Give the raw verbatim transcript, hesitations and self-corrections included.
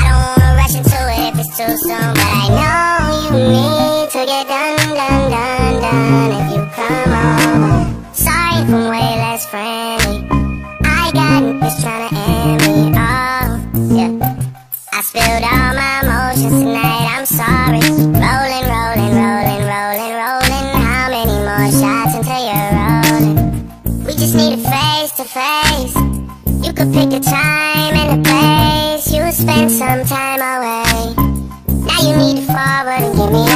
don't wanna rush into it if it's too soon, but I know you need to get done, done, done, done if you come over. Sorry if I'm way less friendly. I got niggas tryna end me, oh, yeah. I spilled all my emotions tonight, I'm sorry. Rolling, rolling, rolling, rolling, rolling. How many more shots until you're rolling? We just need a face to face. You could pick a time and a place. You would spend some time away. Now you need to forward and give me